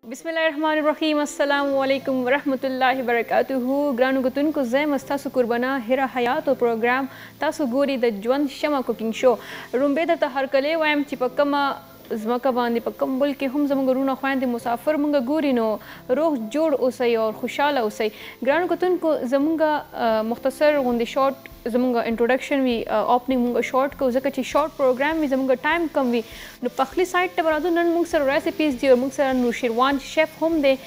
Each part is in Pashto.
बिस्मिल्लाहिर्रहमानिर्रहीम अस्सलाम वालेकुम वरहमतुल्लाहि वबरकातुहू ग्रानू गुतुनको ज़ैम अस्तासु कुर्बाना हिरा हयात प्रोग्राम तासु गोरी द ज्वंद शमा कुकिंग शो रुम्बे द हर कले वायम चिपकमा ज़मका बांदी पक्कम बुल के हम ज़मंग रूना ख्वान दे मुसाफिर मंगा गोरी नो रोह जोड़ उसई और खुशाला उसई ग्रानू गुतुनको ज़मंगा मुख्तसर गुंदे शॉर्ट ज़मंगा इंट्रोडक्शन भी ओपनिंग मुंगा शॉर्ट को ज़का ची शॉर्ट प्रोग्राम भी ज़मंगा टाइम कम भी नो पखली साइड ते बरादो नन मुंग सर रेसिपीज दी और मुंग सर नुशिरवान शेफ हम दे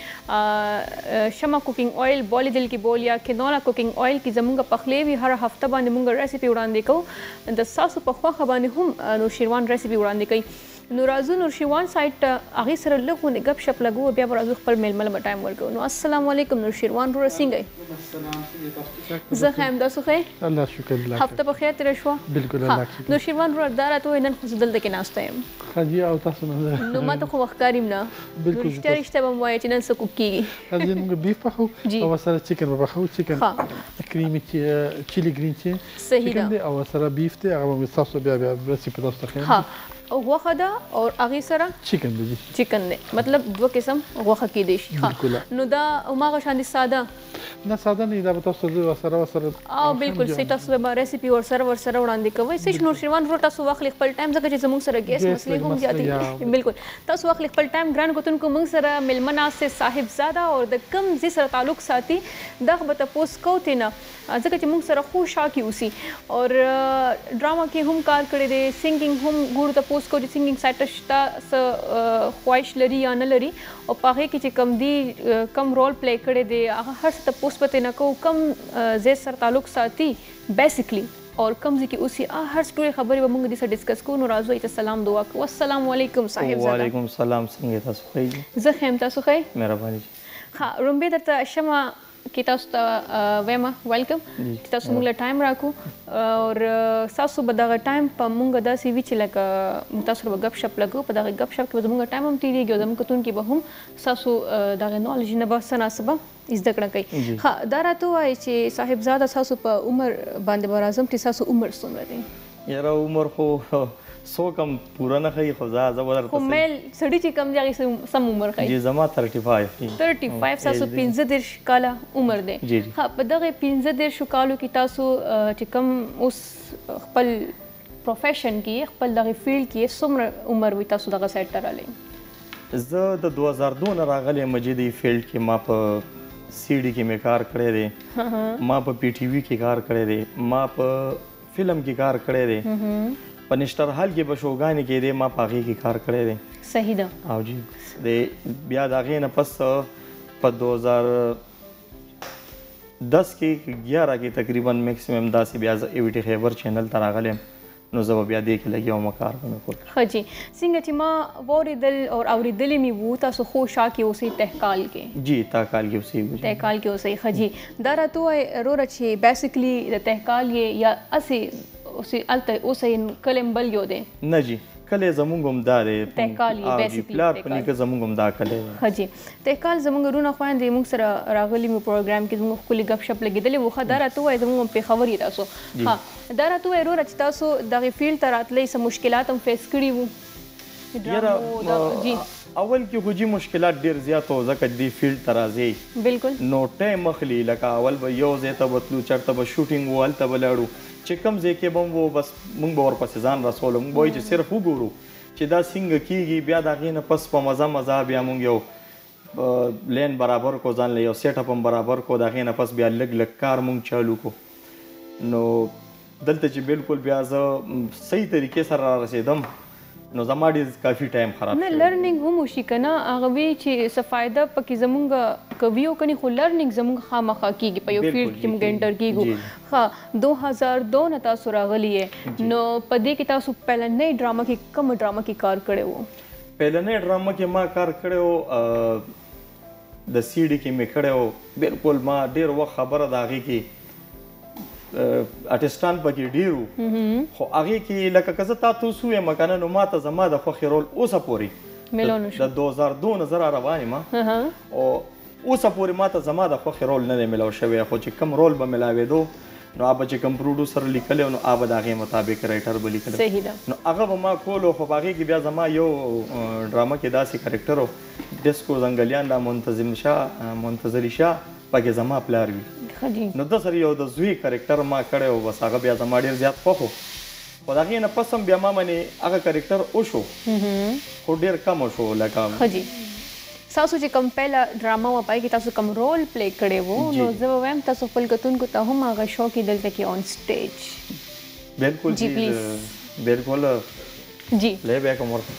शमा कुकिंग ऑयल बॉली दिल की बोलिया किनोला कुकिंग ऑयल की ज़मंगा पखले भी हर हफ्ता बांधे मुंगा रेसिपी उड़ान दे को द सासु पखवा खबाने हम नुशिरवान रेसिपी उड़ान दे कई नूराजू नूरशिवान साइट आगे सर लगो ने गप शप लगो बिया बराजू पर मेल मल टाइम वर्क नो अस्सलाम वालेकुम नूरशिवान रो सिंह ज़खैम दा सुखे अल्लाह शुक्र लक हफ्ता बखैर तेरे शवा बिल्कुल अल्लाह शुक्र नूरशिवान रो दारा तो इनन खुसदल दे के नाश्ता है हाजी आओ तासु नो मा तो खो वखकारिम ना बिल्कुल रिश्ते बम वाय चिनन से कुकी हाजी मुंग बीफ पखो और सर चिकन पखो चिकन क्रीमी चिली ग्रीन ची सही दा और सर बीफ ते और में सॉस बिया रेसिपी दोस्त खे हां गोखा दा और आगे सरा चिकन दे चिकन ने मतलब दो किस्म गोखा की डिश बिल्कुल नो दा उमा का शांति सादा ना सादा नहीं दा बताओ सर आ बिल्कुल सही तस्वे बा रेसिपी और सर उड़ान दे कवई से नूरशिवान रोटा सु वक्त लिखल टाइम जगह जमंग सर गैस मसले हम जाती बिल्कुल तस वक्त लिखल टाइम ग्रान को तुनको मंग सर मिलमना से साहिबजादा और द कम जी सर ताल्लुक साथी दख बता पोस्ट को थे ना जगह जमंग सर खुशा की उसी और ड्रामा के हम कार करे दे सिंगिंग हम गुड़ द पोस्ट को सिंगिंग साइटस्टा स ख्वाहिश लरी या न लरी और पागे की कम दी कम रोल प्ले करे दे हर त पोस्ट पते न को कम जे सर ताल्लुक साथी बेसिकली और कम जी की उसी हर स्टोरी खबर मंग दी से डिस्कस को नराजो इत सलाम दुआ को अस्सलाम वालेकुम साहिब वालेकुम सलाम संगीता सुखई ज़खैम ता सुखई मेहरबानी हाँ रुम्बे दता शमा की तास्ता वेमा वेलकम तासु मुंगला टाइम राखू और सासु बदागा टाइम प मुंगा दा सी विच लक मुतासर गप शप लगो पदा गप शप के मुंगा टाइम हम तीरी गयो दम कतुन की बहम सासु दागा नॉलेज न बसना सब इस दकड़ा कई हाँ दारा तो आई चे साहिबजादा सासु प उम्र बांदे बराजम ती सासु उम्र सुन रहे यारा उम्र को सो कम पूरा न खई खुदा जबर को मेल सड़ी ची कम जागी सम उम्र खई जी जमा 35 सासु 15 काला उम्र दे हाँ पदगे 15 कालो की तासु ची कम उस खपल प्रोफेशन की खपल दगे फील्ड की सुम्र उम्र वी तासु दगा सेट कराले ज द 2002 न रागले मजीदी फील्ड की माप सीडी की में कार करे रे माप पीटीवी की कार करे रे माप फिल्म की कार करे रे पनिस्टर हाल के बशोगाने के दे मां पागी की कार करे दे सही दा आओ जी दे बिया दागे न पस प 2010 के 11 के तकरीबन मैक्सिमम 10 बिया एविटी खैबर चैनल तरागले नो जब बिया देख लगी और मकार में को खजी सिंह चिमा वोरी दिल और आवरी दिल में वो ता सो खुशा के उसी तहकाल के जी तहकाल के उसी तहकाल के उसी खजी दारा तो रो रची बेसिकली तहकाल ये या असी उसी अलते उसे कलम बल यो दे न जी कले जमुंगम दारे तहकाल ये बेसिकली प्लाट पनी के जमुंगम दा कले हाजी तहकाल जमुंग रूना ख्वान दे मुंग सरा रागली में प्रोग्राम के मुंग कुली गपशप लगी दले वो खदारा तो है जमुंग पे खबर ही तासो हां दारा तो रो रचता सो दागे फील्ड तरात ले सब मुश्किलात हम फेस करी वो जी اول کې خو جی مشکلات ډیر زیات او ځکه دی فیلډ ترازی بالکل نو ټایم مخلی لکه اول به یو ځای ته بتلو چرته به شوټینګ وال ته بلاړو چې کم ځای کې بم وو بس مونږ به ورپسې ځان رسولو مونږ به چې صرف وګورو چې دا څنګه کیږي بیا د هغې نه پس په مزه بیا مونږ یو لین برابر کو ځان له یو سیټ اپ هم برابر کو د هغې نه پس بیا لږ کار مونږ چالو کو نو دلته چې بالکل بیا زه صحیح طریقې سره را رسېدم نو زما ډېر کافي ټایم خراب نه لرنینګ هم وشي که نه هغه وی چې څه فایده پکې زمونږ کوي او کني خو لرنینګ زمونږ خامخا کېږي په یو فیلډ کې موږ انټر کېږو ښه 2002 نه تاسو راغلی یې نو په دې کې تاسو پهلنۍ ډرامه کې کوم ډرامه کې کار کړی وو پهلنۍ ډرامه کې ما کار کړی وو د سیډي کې مې کړی وو بالکل ما ډېر وخت خبره د هغې کې ارټسټان پکې ډیرو خو هغه کې لکه کزه تاسو سوې مکانه نو ماته زما د خوخي رول اوسه پوری ملونه شو د 2002 نظر روانه ما او اوسه پوری ماته زما د خوخي رول نه ملاو شوی خو چې کم رول به ملاوي دو نو هغه چې کوم پروډوسر لیکلی نو هغه د هغې مطابق رایټر به لیکلی صحیح ده. نو هغه به ما کولو خو په هغې کې بیا زما یو ډرامه کې داسې کرکټر و ډسکو زنګلیان دا منتظري شاه پکې زما پلار وي نو د سره یو د زوی کرکټر ما کړی و بس هغه بیا زما ډېر زیات خوښ و خو د هغې نه پس هم بیا ما منې هغه کرکټر وشو خو ډېر کم شو لکه تاسو چې کوم پیله ډرامه وه پای کې تاسو کوم رول پلی کړی و نو زه به وایم تاسو خپل کتونکو ته هم هغه شو کې دلته کې آن سټیج بالکل جی پلیز بالکل جی لی بیا کوم ورته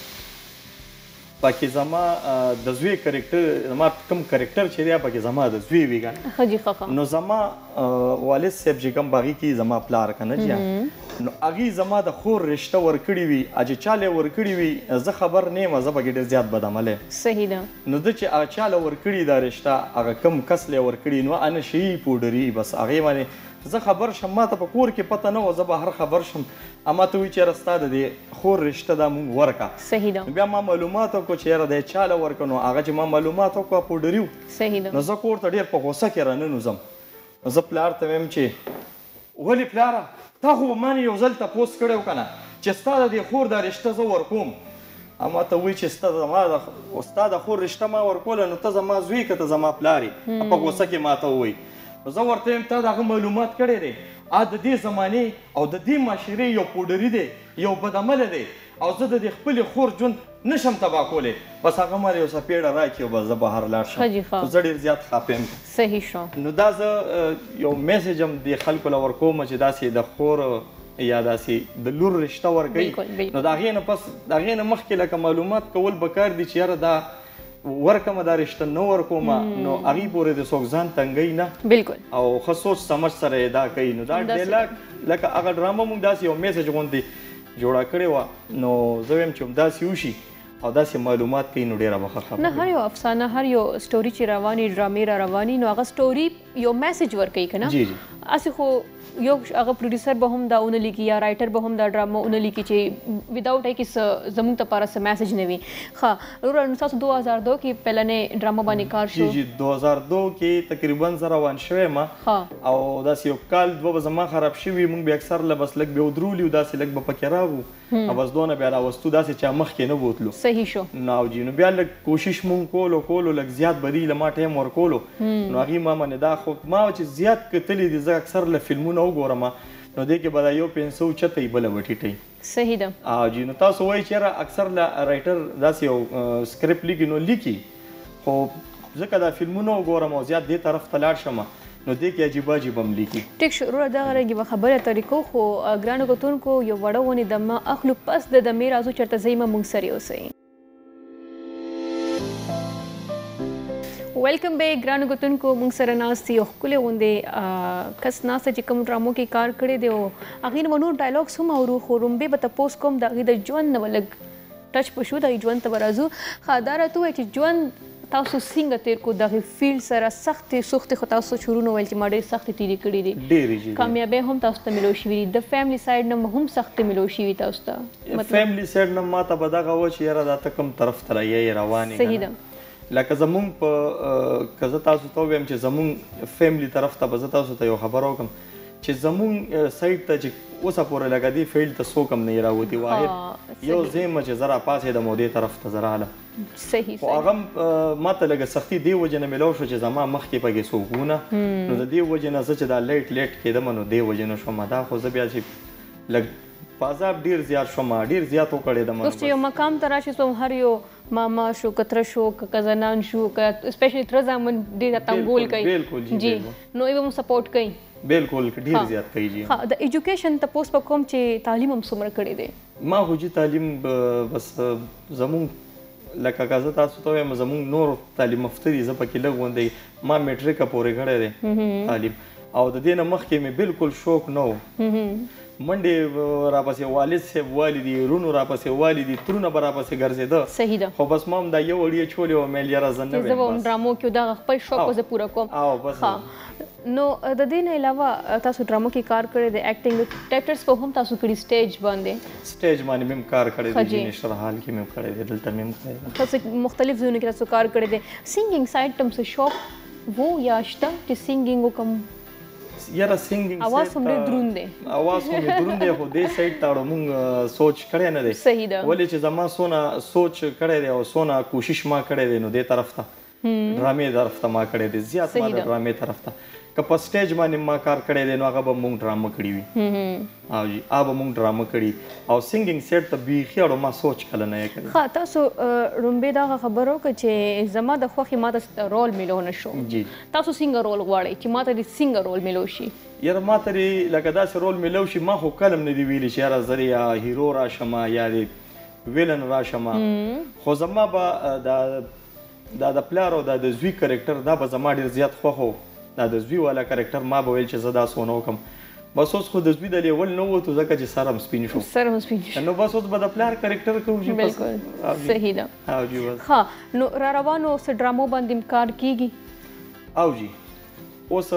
پکې زما د زوی کرکټر زما کوم کرکټر چې دی پکې زما د زوی وي ګڼه ښه جي ښه نو زما والد صاحب چې کوم باغې کې زما پلار که نه جیا نو هغې زما د خور رشته ورکړې وي چې چاله ورکړې وي زه خبر نه یم زه پکې ډېر زیات بدعملی صحیح ده نو ده چې هغه چاله ورکړي دا رشته هغه کم کس لی ورکړي نو انه شي پوډري بس هغې باندې زه خبر شم ما ته په کور کې پته نه وه زه به هر خبر شم اما ته وایي چې یاره ستا د دې خور رشته دا مونږ ورکړه صحیح ده نو بیا ما معلومات وکړو چې یاره دی چاله ورکړه نو هغه چې ما معلومات وکړه پوډري و صحیح ده نو زه کور ته ډېر په غوسه کې راننوځم نو زه پلار ته وایم چې ولې پلاره تا خو ما نه یو ځل تپوس کړی و که نه چې ستا د دې خور دا رشته زه ورکوم اما ته وایي چې ستا د خور رشته ما ورکوله نو ته زما زوی که ته زما پلار یې په غوسه کې ما ته ووایي نو زه ورته وایم تا د هغه معلومات کړی دی د دې زمانې او د دې معاشرې یو پوډري دی یو بدعمله دی او زه د دې خپلې خور ژوند نشم تباه کولی بس هغه ما یو څپېړه راکړي او بس زه بهر لاړ شم زه ډېر زیات خفه یم صحیح شو نو دا زه یو میسج هم دې خلکو له ورکوم چې داسې د خور یا داسې د لور رشته ورکوي نو د هغې نه پس د هغې نه مخکې لکه معلومات کول پکار دي چې یاره دا ورکمه دا رشته نه ورکومه نو هغې پورې د څوک ځان تنګوي نه بالکل او ښه سوچ سمج سره یې دا کوي نو دا ډیلاګ لکه هغه ډرامه موږ داسې یو میسج غوندې جوړه کړې وه نو زه وایم چې همداسې وشي او داسې معلومات کوي نو ډېره به ښه خبره نه هر یو افسانه هر یو سټوري چې رواني ډرامې را رواني نو هغه سټوري یو میسج ورکوي که نه جی جی هسې خو یو هغه پروډوسر به هم دا ونه لیکي یا رایټر به هم دا ډرامه ونه لیکي چې وداوټ هغې کې زموږ دپاره څه میسج نه وي ښه وروره نو ستاسو 2002 کې پیلنۍ ډرامه باندې کار شو جی 2002 کې تقریبا زه روان شوی یم او داسې یو کال دوه به زما خراب شوي موږ به اکثر له بس لږ به ودرولي داسې لږ به پکې راغو او بس دونه بیا راوستو داسې چې مخکې نه بوتلو صحیح شو نو جی نو بیا لږ کوشش مونږ کولو لږ زیات به دي له ما ټایم ورکولو نو هغې ما منې دا خو ما چې زیات کتلي دي زه اکثر له فلمونه وګورم نو دې کې به دا یو 500 چته بله به ټیټئ صحیح ده جی نو تاسو وایي چې یاره اکثر له رایټر داسې یو سکرپټ لیکي نو لیکي خو ځکه دا فلمونه وګورم او زیات دې طرف ته لاړ شم نو دې کې عجیب عجیب هم لیکي ټیک شو وروره دغه رنګې به خبره طریقو خو ګرانو کتونکو یو وړه ونې دمه اخلو پس د دمې راځو چېرته ځئ مه موږ سره اوسئ ویلکم بیک ګرانو کتونکو موږ سره ناست یو ښکلی غوندې کس ناسته چې کوم ډرامو کې کار کړی دی او هغې نه به نور ډایلاګس هم اورو خو رومبې به تپوس کوم د هغې د ژوند نه به لږ ټچ به شو د هغې ژوند ته به راځو ښه دا راته ووایه چې ژوند تاسو څنګه تیر کو دغه فیلډ سره سختې سختې خو تاسو شروع ویل چې ما ډېرې سختې تیرې کړي دي ډېرې کامیابۍ هم تاسو ته ملو شوي دي د فیملی سایډ نه هم سختې ملو شوي تاسو ته فیملی سایډ نه ما ته به دغه و چې یاره دا ته کوم طرف ته رایې روانې صحیح ده لکه زمونږ په که زه تاسو ته ووایم چې زمونږ فیملی طرف ته به زه تاسو ته یو خبره وکړم چې زمونږ سایډ ته چې اوسه پورې لکه دې فیلډ ته څوک هم نه راوتي واحد یو زه یم چې زه راپاڅېدم او دې طرف ته زه راغلم صحیح خو هغه ما ته لږه سختي دې وجې نه میلاو شو چې زما مخکې پکې څوک وونه نو د دې وجې نه زه چې دا لیټ کېدم نو دې وجې نه شوم دا خو زه بیا چې لږ په عذاب ډېر زیات شوم ډېر زیات وکړېدم اوس چې یو مقام ته راشي سو هر یو ماما شو کتره شو کزنان شو اسپیشلی تر زامن ډېر تنګول کوي بالکل جی نو یې هم سپورټ کوي بالکل ډېر زیات کوي جی ها د ایجوکیشن تاسو په کوم چې تعلیم هم څومره کړی دی ما خو جی تعلیم بس زمونږ لکه که زه تاسو ته وایم زمونږ نور تعلیم یافته دي زه پکې لږ غوندې ما میټریکه پورې کړی دی تعلیم او د دې نه مخکې مې بالکل شوق نه و منډې راپسې والد صاحب والي دي رونو راپسې والي دي ترونه به راپسې ګرځېده صحیح ده خو بس ما هم دا یو وړیه چولې وه میل یاره زه نه زه به هم ډرامو کې دغه خپل شوق به زه پوره کوم بس نو د دې نه علاوه تاسو ډرامو کې کار کړی دی ایکټینګ ټیټرز په هم تاسو کړي سټیج باندې سټیج باندې مې هم کار کړی دی جینیشر حال کې مې هم کړی دی دلته مې هم کړی دی تاسو مختلف ځایونو کې تاسو کار کړی دی سینګینګ سایډ تم څه شوق وو یا شته چې سینګینګ وکړم یاره سینګینګ اواز هم ډېر دروند دی اواز هم دروند دی خو دې سایډ ته موږ سوچ کړی نه دی صحیح ده ولې چې زما سونه سوچ کړی دی او سونه کوشش ما کړی دی نو دې طرف ته ډرامې طرف ته ما کړی دی زیات ما د ډرامې طرف ته که په سټیج باندې ما کار کړی دی نو هغه به موږ ډرامه کړي وي او جی هغه موږ ډرامه کړي او سینګینګ سیټ ته بیخي اړو ما سوچ کله نه کړی ښه تاسو رومبې دغه خبرو که چې زما د خوښې ماته رول میلو نه شو جی تاسو څنګه رول غواړئ چې ماته د څنګه رول میلو شي یاره ما ته لکه داسې رول میلو شي ما خو کلم نه دی ویلی چې یاره زه یا هیرو راشم یا د ویلن راشم خو زما به دا د پلار او د زوی کرکټر دا به زما ډېر زیات خوښ و دا د زوی والا کرکټر ما به ویل چې زه داسې ونه وکړم بس اوس خو د زوی د لیول نه ووتو ځکه چې سر هم سپین شو سر هم سپین شو نو بس اوس به د پلار کرکټر کوو چې بالکل صحیح ده او جی بس ښه نو را روانو څه ډرامو باندې کار کیږي او جی اوس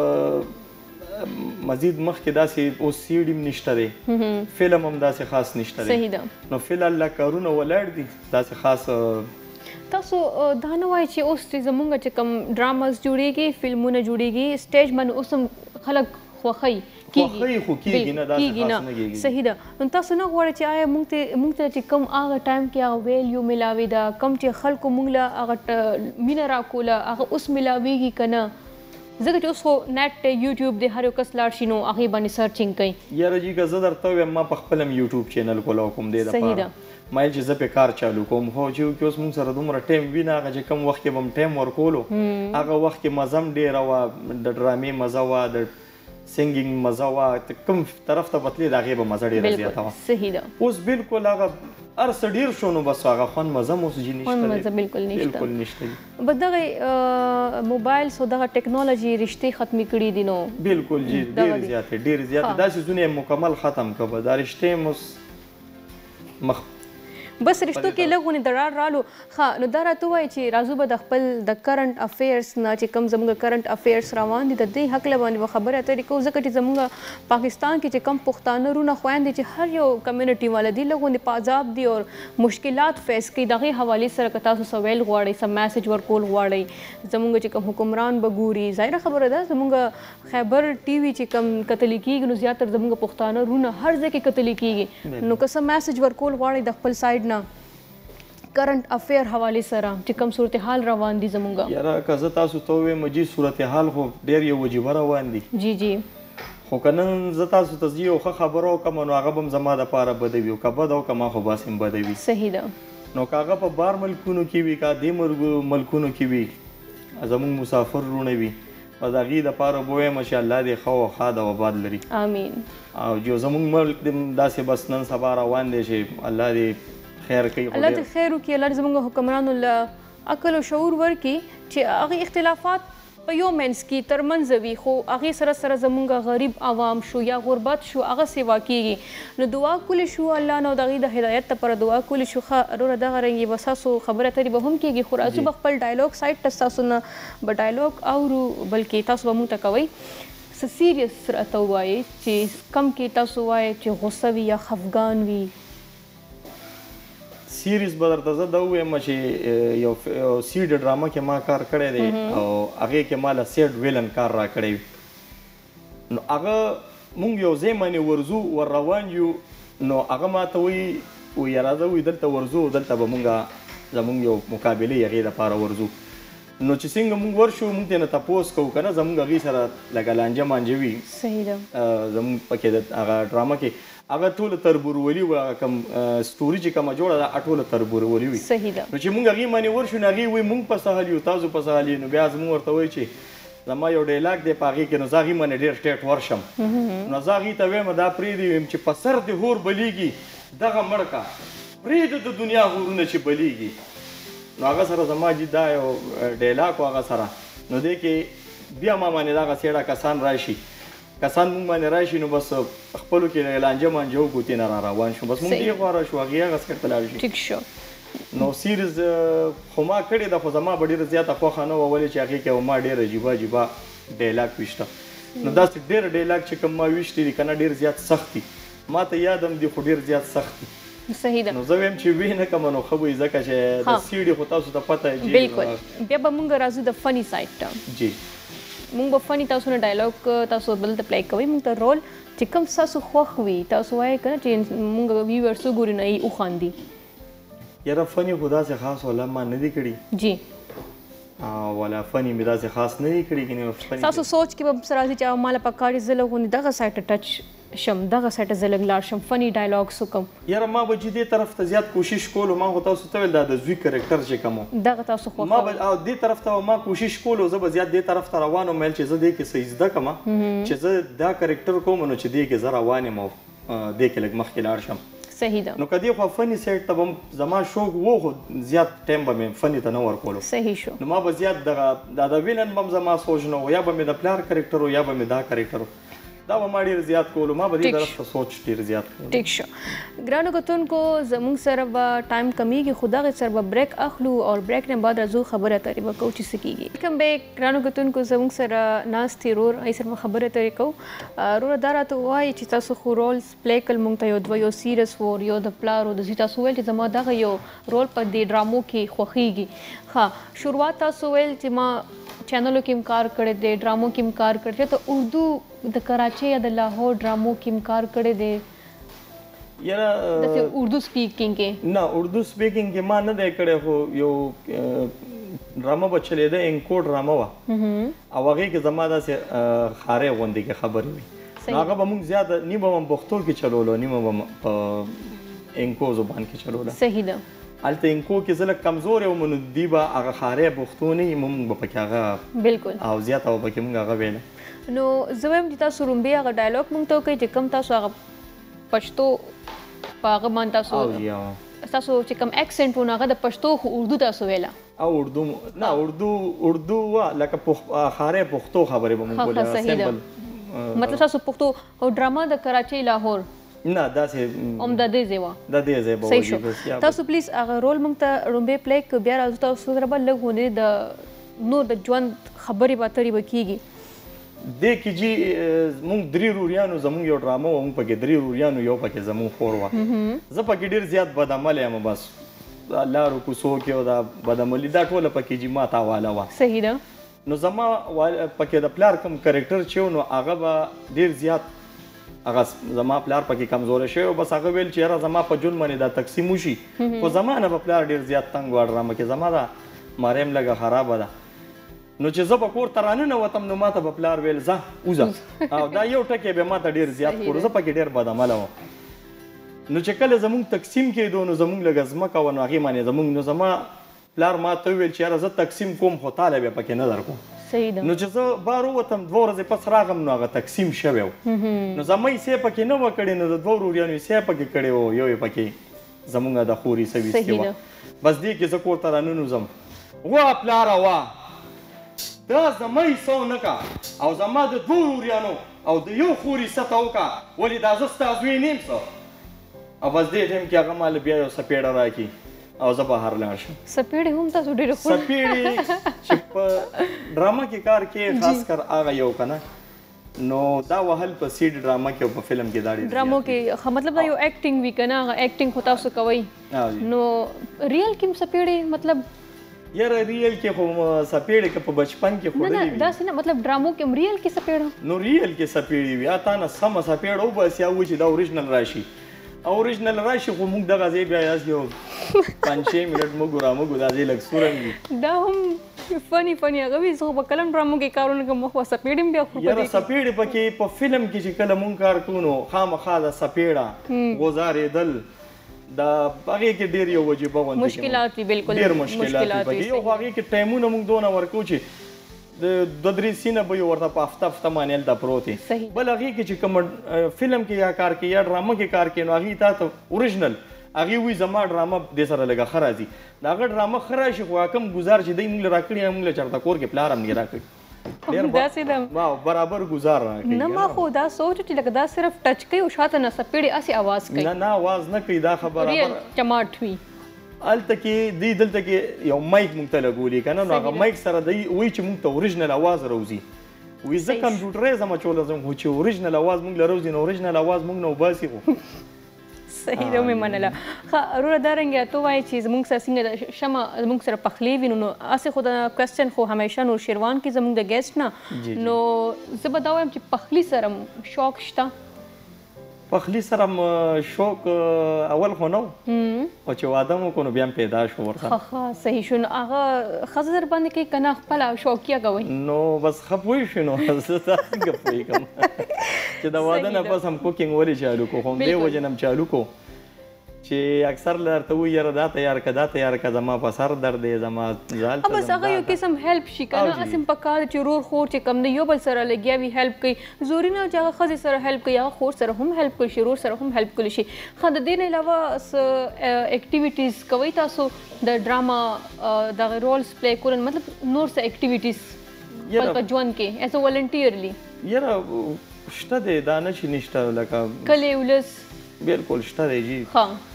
مزید مخکې داسې اوس سیډ هم نشته دی فلم هم داسې خاص نشته دی صحیح ده نو فی الحال کارونه ولاړ دي داسې خاص تاسو دا نه وایي چې اوس چې زمونږ چې کوم ډراماز جوړیږي فلمونه جوړیږي سټیج باندې اوس هم خلک خوښوي خوښوي خو کېږي نه داسې خاص نه کېږي صحیح ده نو تاسو نه غواړئ چې آیا موږ ته چې کوم هغه ټایم کې هغه ویلیو میلاوي ده کوم چې خلکو موږ له هغه مینه راکوله هغه اوس میلاویږي که نه ځکه چې اوس خو نیټ یوټیوب دی هر یو کس لاړ شي نو هغې باندې سرچینګ کوي یاره جي که زه درته ووایم ما په خپل هم یوټیوب چینل کولی کوم دی دپاره ما یې چې زه پې کار چالو کوم خو چې اوس موږ سره دومره ټایم وي نه هغه چې کوم وخت کې به م ټایم ورکولو هغه وخت کې مزه هم ډېره وه د ډرامې مزه وه د سینګینګ مزه وه کوم طرف ته بتلې د هغې به مزه ډېره زیاته وه صحیح ده اوس بالکل هغه هر څه ډېر شو نو بس هغه خوند مزه هم اوس جي نشته بالکل نشته بس دغه موبایل سو دغه ټیکنالوژي رشتې ختمې کړي دي نو بالکل جي ډېرې زیاتې داسې ځونه یې مکمل ختم کړه دا رشتې هم اوس مخ بس رشتو کې لږ درار رالو ښه نو دا راته ووایي چې راځو به د خپل د کرنټ افیرس نه چې کوم زموږ کرنټ افیرس روان دي د دې هکله باندې به خبرې اترې کوو ځکه چې زموږ پاکستان کې چې کم پښتانه رونه خویندې چې هر یو کمیونټي والا دي لږ په عذاب دي او مشکلات فیس کوي د هغې حوالې سره که تاسو څه ویل غواړئ څه میسج ورکول غواړئ زموږ چې کوم حکمران به ګوري ظاهره خبره ده زموږ خیبر ټي وي چې کوم کتلې کېږي نو زیاتره زموږ پښتانه رونه هر ځای کې کتلې کېږي نو که څه میسج ورکول غواړئ د خپل سایډ نه کرنٹ افیر حواله سره چې کوم صورتحال روان دي زمونږ یاره که زه تاسو ته ووایم جي صورتحال خو ډېر یو عجیبه روان دي جی جی خو که نن زه تاسو ته یو ښه خبره وکړم نو هغه به هم زما دپاره بده وي او که بده وکړم ما خو باسې هم بده وي صحیح ده نو که هغه په بار ملکونو کې وي که دې ملکونو کې وي زموږ مسافر رونه وي بس هغې دپاره به ووایم چې الله دې ښه او ښاد او آباد لري امین او جو زموږ ملک دې داسې بس نن سبا روان دی چې الله دې خیر کوي الله دې خیر وکړي الله دې زموږ حکمرانو له عقل او شعور ورکړي چې هغې اختلافات په یو منځ کې ترمنځ وي خو هغې سره سره زموږ غریب عوام شو یا غربت شو هغه سیوا کیږي نو دعا کولی شو الله نو د هغې د هدایت لپاره دعا کولی شو ښه وروره دغه رنګې به ستاسو خبرې اترې به هم کیږي خو راځو به خپل ډایلوګ سایډ ته ستاسو نه به ډایلوګ اورو بلکې تاسو به موږ ته کوئ څه سیریس راته ووایئ چې کم کې تاسو وایئ چې غصه وي یا خفګان وي سیریز به درته زه دا ووایم چې یو سیډ ډرامه کې ما کار کړی دی او هغې کې ما له سیډ ویلن کار را کړی وي نو هغه مونږ یو ځای باندې ورځو ور روان یو نو هغه ماته وایي وایي راځه وایي دلته ورځو دلته به مونږ زمونږ یو مقابلې هغې دپاره ورځو نو چې څنګه مونږ ورشو مونږ ترې نه تپوس کوو که نه زمونږ هغې سره لکه لانجه مانجه وي صحیح ده زمونږ پکې د هغه ډرامه کې هغه ټوله تربورولي وي هغه کوم سټوري چې کومه جوړه ده ټوله تربورولي وي صحیح ده نو چې مونږ هغې باندې ورشو نو هغې وایي مونږ په سهل یو تاسو په سهل یو نو بیا زمونږ ورته وایي چې زما یو ډایلاګ دی په هغې کې نو زه هغې باندې ډېر ټیټ ورشم نو زه هغې ته وایم دا پرېږدې ویم چې په سر دې هور بلیږي دغه مړ کا پرېږده د دنیا هورونه چې بلیږي نو هغه سره زما جي دا یو ډایلاګ و هغه سره نو دې کې بیا ما باندې دغه سیړه کسان راشي کسان مونږ باندې راشي نو بس خپلو کې لانجه مانجه وګوتې نه را روان شو بس مونږ دې غوره شو هغې هغه سکټ ته لاړ شي ټیک شو نو سیریز خو ما کړې ده خو زما به ډېره زیاته خوښه نه وه ولې چې هغې کې ما ډېر عجیبه عجیبه ډایلاګ ویشته نو داسې ډېر ډایلاګ چې کوم ما ویشتي دي که نه ډېر زیات سخت دي ما ته یاد هم دي خو ډېر زیات سخت دي صحیح ده نو زه وایم چې وی نه کوم نو ښه وي ځکه چې د سیډي خو تاسو ته پته بالکل بیا به مونږ راځو د فني سایډ ته جی مونږ به فني تاسو نه ډایلاګ تاسو بل ته پلی کوئ مونږ ته رول چې کوم تاسو خوښ وي تاسو وایئ که نه چې مونږ ویورس وګوري نه یې وخاندي یاره فني خو داسې خاص والا ما نه دي کړي جی والا فني مې داسې خاص نه دي کړي کنه تاسو سوچ کې به سره راځي چې ماله پکاري زه لږ دغه سایډ ټچ شم دغه سایډ زه لږ لاړ شم فني ډایلاګس وکم یاره ما به چې دې طرف ته زیات کوشش کولو ما خو تاسو ته ویل دا د زوی کرکټر چې کوم دغه تاسو خوښ ما به دې طرف ته ما کوشش کولو زه به زیات دې طرف ته روان وم چې زه دې کې څه زده کړم چې زه دا کرکټر کوم نو چې دې کې زه روان یم او دې کې لږ مخکې لاړ شم صحیح ده نو کدی خو فني سیټ ته هم زما شوق وو خو زیات ټایم به مې فني ته نه ورکولو صحیح شو نو ما به زیات د ویلن بم زما سوچ نه و یا به مې د پلار کرکټر یا به مې دا کرکټر دا به ما ډېر زیات کولو ما به دې طرف ته سوچ ډېر زیات کولو ټیک شو ګرانو کتونکو زموږ سره به ټایم کمیږي خو دغې سره به بریک اخلو او بریک نه بعد راځو خبرې اترې به کوو چې څه کېږي کوم بیک ګرانو کتونکو زموږ سره ناست دی رور هغې سره به خبرې اترې کوو روره دا راته ووایي چې تاسو خو رولز پلی کړل مونږ ته یو دوه یو سیریس و یو د پلار و د زوی تاسو ویل چې زما دغه یو رول په دې ډرامو کې خوښیږي ښه شروعات تاسو ویل چې ما چینلو کې هم کار کړی دی ډرامو کې هم کار کړی دی ته اردو د کراچۍ یا د لاهور ډرامو کې هم کار کړی دی یاره داسې اردو سپیکینګ کې نه اردو سپیکینګ کې ما نه دی کړی خو یو ډرامه به چلېده انکو ډرامه وه او هغې کې زما داسې خارۍ غوندې کې خبرې وي نو هغه به مونږ زیاته نیم به هم پښتو کې چلولو نیم به په انکو زبان کې چلوله صحیح ده هلته انکو کې زه لږ کمزور یم نو دوی به هغه خارۍ پښتو نه وي مونږ به پکې هغه بلکل او زیاته به پکې مونږ هغه ویله نو زه وایم چې تاسو رومبې هغه ډایلاګ مونږ ته وکړئ چې کوم تاسو هغه پښتو په هغه باندې تاسو چې کوم اکسنټ و نو هغه د پښتو خو اردو تاسو ویله او اردو نه اردو وا لکه خارۍ پښتو خبرې به مونږ کولې سمپل مطلب تاسو پښتو او ډرامه د کراچۍ لاهور نه داسې هم د دې ځای وه د دې ځای به صحیح شو تاسو پلیز هغه رول موږ ته رومبې پلی کړو بیا راځو تاسو سره به لږ غوندې د نور د ژوند خبرې به اترې به کېږي دې کې جی موږ درې روریانو زموږ یو ډرامه وه موږ پکې درې روریانو یو پکې زموږ خور وه زه پکې ډېر زیات بدعمله یم بس لارو کوڅو کې او دا بدعملي دا ټوله پکې جي ما ته حواله وه صحیح ده نو زما پکې د پلار کوم کرکټر چې و نو هغه به ډېر زیات هغه زما پلار پکې کمزوری شوی بس هغه ویل چې یاره زما په ژوند باندې دا تقسیم وشي خو زما نه به پلار ډېر زیات تنګ و ډرامه کې زما دا مریم لږه خرابه ده نو چې زه به کور ته راننه وتم نو ما ته به پلار ویل ځه وځه او دا یو ټکی به ما ته ډېر زیات کړو زه پکې ډېر بدعمله وم نو چې کله زموږ تقسیم کېدو نو زموږ لږه ځمکه وه نو هغې باندې زموږ نو زما پلار ما ته وویل چې یاره زه تقسیم کوم خو تاله بیا پکې نه درکوم صحیح ده نو چې زه بار ووتم 2 ورځې پس راغم نو هغه تقسیم شوی و نو زما حصې پکې نه وه کړې نو د 2 وروریانو حصې پکې کړې وه یو یې پکې زموږ د خور حصه ویستې وه بس دې کې زه کور ته راننوځم وا پلاره وا دا زما حصه ونه کا او زما د 2 وروریانو او د یو خور حصه ته وکړه ولې دا زه ستا زوی نه یم څه او بس دې ټایم کې هغه ماله بیا یو سپېړه راکړي او زه بهر لاړ شم سپېړې هم تاسو ډېرې خور سپېړې چې په ډرامه کې کار کې خاص کر هغه یو که نه نو دا وهل په سیډ ډرامه کې او په فلم کې دا ډېر ډرامو کې مطلب دا یو ایکټینګ وي که نه هغه ایکټینګ خو تاسو کوئ نو ریل کې هم سپېړې مطلب یاره ریل کې خو سپېړې که په بچپن کې خوړلې وي داسې نه مطلب ډرامو کې هم ریل کې سپېړه نو ریل کې سپېړې وي تا نه سمه سپېړه وباسي یا وایي چې دا اوریجنل راشي اوریجنل راشي خو موږ دغه ځای بیا یاست یو 5-6 منټ موږ راموږ دا ځای لږ سورنګ وي دا هم فني هغه وي زه خو په کلم ډرامو کې کارونه کوم خو سپېړې هم بیا خو یاره سپېړې پکې په فلم کې چې کله موږ کار کوو نو خامخا د سپېړه غوځارېدل دا هغې کې ډېر یو وجیبه غوندې مشکلات وي بلکل ډېر مشکلات وي پکې یو خو هغې کې ټایمونه موږ دونه ورکوو چې د 2-3 سینه به یو ورته په هفته باندې هلته پروت وي بل هغې کې چې کوم فلم کې یا کار کوي یا ډرامه کې کار کوي نو هغې تا ته اوریجنل هغې وایي زما ډرامه دې سره لږه ښه راځي د هغه ډرامه ښه راشي خو کوم ګزار چې دی موږ له راکړي موږ له چېرته کور کې پلار هم نه راکړي ډېر برابر ګزار راکړي نه ما خو دا سوچ چې لکه دا صرف ټچ کوي او شاته نه سپېړې هسې اواز کوي نه اواز نه کوي دا خبره چماټ وي هلته کې دی دلته کې یو مایک موږ ته لګولي که نه نو هغه مایک سره دی وایي چې موږ ته اوریجنل اواز راوځي وایي زه کمپیوټرایز م اچولی ځم خو چې اوریجنل اواز موږ له راوځي نو اوریجنل اواز موږ نه وباسي خو صحیح ده مې منله. ښه وروره دارنګه ته وایې چې زموږ سره څنګه شمع زموږ سره پخلی وي نو هسې خو د کوېسچن خو همیشه نورشیروان کې زموږ د ګیسټ نه نو زه به دا وایم چې پخلی سره شوق شته پخلی سره شوق اول خو نه و او چې واده مو کو نو بیا پیدا شو ورته ښه صحیح شو نو هغه ښځه در باندې کوي که نه خپله شوقیه کوئ نو بس ښه پوه شو نو زه څنګه پوهېږم چې د واده نه پس هم کوکینګ ولې چالو کو خو همدې وجې نه هم چالو کو چې اکثر درته وایي یاره دا تیار که دا تیار که زما په سر درد دی زما زال ته بس هغه یو قسم هیلپ شي که نه هسې هم پکار چې ورور خور چې کوم دی یو بل سره لګیا وي هیلپ کوي ضروري نه چې هغه ښځې سره هیلپ کوي هغه خور سره هم هیلپ کولی شي ورور سره هم هیلپ کولی شي ښه د دې نه علاوه څه اکټیویټیز کوئ تاسو د ډراما دغه رولز پلی کول مطلب نور څه اکټیویټیز خپل په ژوند کې ایز ا والنټیرلی یاره شته دی دا نه چې نشته لکه کلی ولس بالکل شته دی جی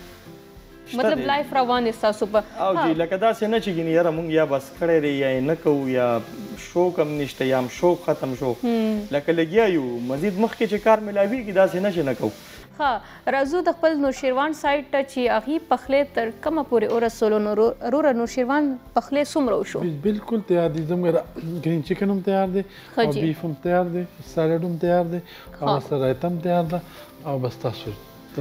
مطلب لایف روان دی ستاسو په او جی لکه داسې نه چې ګینې یاره مونږ یا بس کړی دی یا یې نه کوو یا شوق هم نشته یا هم شوق ختم شو لکه لګیا یو مزید مخکې چې کار ملاویږي داسې نه چې نه کوو ښه راځو د خپل نورشیروان سایډ ته چې هغې پخلی تر کومه پورې ورسولو نو وروره نورشیروان پخلی څومره وشو بالکل تیار دی زموږ ګرین چکن هم تیار دی او بیف هم تیار دی سالډ هم تیار دی او سره رایتا هم تیار ده او بس تاسو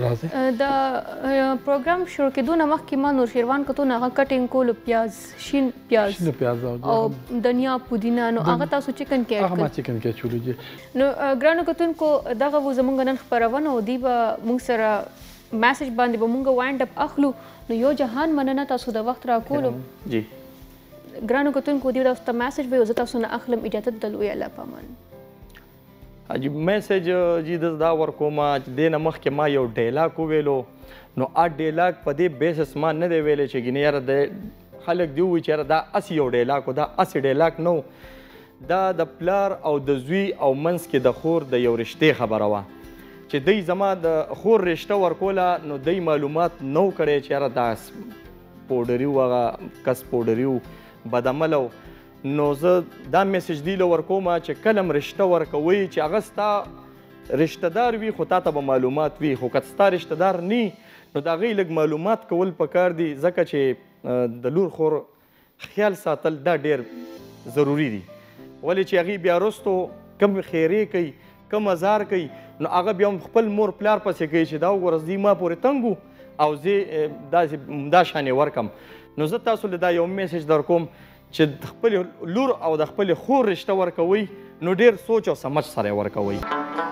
د پروګرام شروع کېدو نه مخکې ما نورشیروان کتو نه هغه کټینګ کولو پیاز شین پیاز او دنیا پودینه نو هغه تاسو چکن کې هغه ما چکن کې اچولو جی نو ګرانو کتونکو دغه و زموږ نن خپرونه او دی به موږ سره میسج باندې به موږ وایند اپ اخلو نو یو جهان مننه تاسو د وخت راکولو جی ګرانو کتونکو دی تاسو ته میسج به زه تاسو نه اخلم اجازه د لوی الله پامان عجیب میسج جی دا ورکوم چې دې نه مخکې ما یو ډایلاګ وویلو نو ډایلاګ په دې بیسس ما نه دی ویلی چې ګینې یاره د خلک دی ووایي چې یاره دا اسې یو ډایلاګ و دا اسې ډایلاګ نه و دا د پلار او د زوی او منځ کې د خور د یو رشتې خبره وه چې دی زما د خور رشته ورکوله نو دی معلومات نو کړی چې یاره دا پوډري و هغه کس پوډري و بدعمله و نو زه دا میسج دی له ورکوم چې کله هم رشته ورکوئ چې هغه ستا رشته دار وي خو تا ته به معلومات وي خو که ستا رشته دار نی نو د هغې لږ معلومات کول پکار دي ځکه چې د لور خور خیال ساتل دا ډېر ضروري دي ولې چې هغې بیا وروستو کم خیرې کوي کم ازار کوي نو هغه بیا هم خپل مور پلار پسې کوي چې دا وګوره زه ما پورې تنګ و او زه داسې دا شانې ورکم نو زه تاسو له دا یو میسج در کوم چې د خپل لور او د خپل خور رشته ورکوئ نو ډېر سوچ او سمج سره ورکوئ